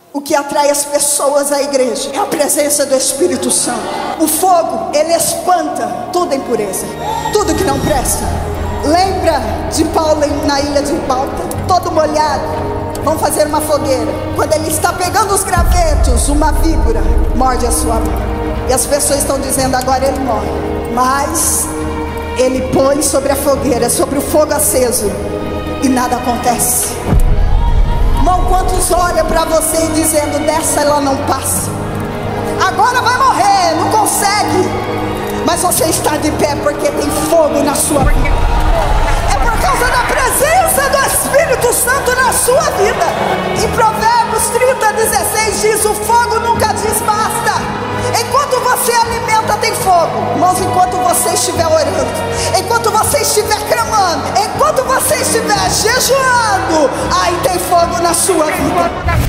O que atrai as pessoas à igreja é a presença do Espírito Santo. O fogo, ele espanta toda impureza, tudo que não presta. Lembra de Paulo na ilha de Malta, todo molhado? Vão fazer uma fogueira. Quando ele está pegando os gravetos, uma víbora morde a sua mão. E as pessoas estão dizendo: agora ele morre. Mas ele põe sobre a fogueira, sobre o fogo aceso, e nada acontece. Irmão, quantos olham para você dizendo: dessa ela não passa, agora vai morrer, não consegue. Mas você está de pé porque tem fogo na sua vida. É por causa da presença do Espírito Santo na sua vida. Em Provérbios 30:16 diz: o fogo nunca diz basta. Enquanto você alimenta, tem fogo. Irmãos, enquanto você estiver orando, enquanto você estiver clamando, enquanto você estiver jejuando, aí tem fogo na sua vida.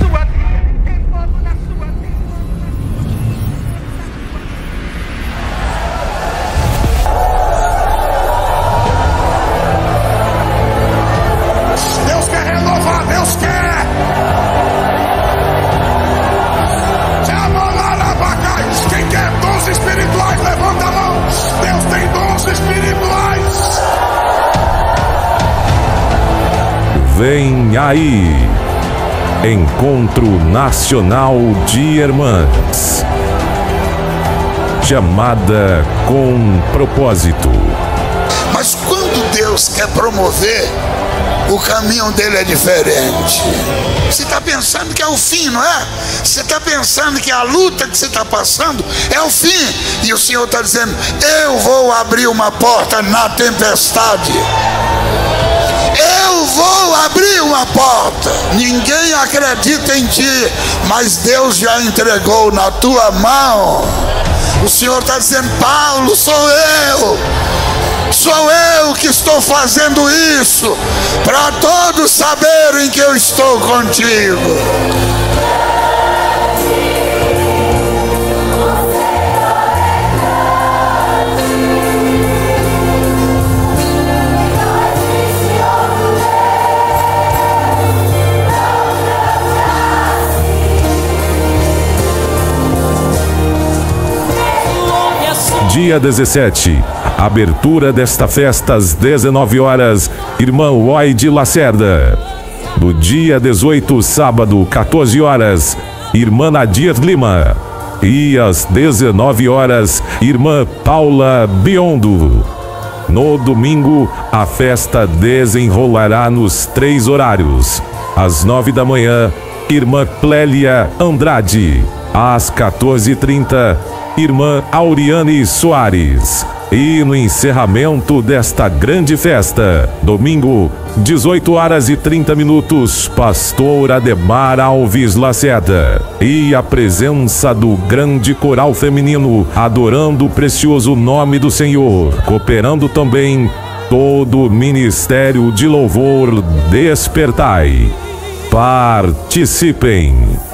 Deus quer renovar, Deus quer. Quem quer dons espirituais, levanta a mão. Deus tem dons espirituais. Vem aí, Encontro Nacional de Irmãs. Chamada com propósito. Mas quando Deus quer promover, o caminho dele é diferente. Você está pensando que é o fim, não é? Você está pensando que a luta que você está passando é o fim. E o Senhor está dizendo: eu vou abrir uma porta na tempestade. Eu vou abrir uma porta. Ninguém acredita em ti, mas Deus já entregou na tua mão. O Senhor está dizendo: Paulo, sou eu. Sou eu que estou fazendo isso, para todos saberem que eu estou contigo. Dia 17, abertura desta festa às 19 horas, Irmã Lloyd Lacerda. No dia 18, sábado, 14 horas, Irmã Nadir Lima. E às 19 horas, Irmã Paula Biondo. No domingo, a festa desenrolará nos 3 horários. Às 9 da manhã, Irmã Clélia Andrade. Às 14h30, Irmã Auriane Soares. E no encerramento desta grande festa, domingo, 18h30, Pastor Ademar Alves Lacerda. E a presença do grande coral feminino, adorando o precioso nome do Senhor, cooperando também todo o Ministério de Louvor Despertai. Participem!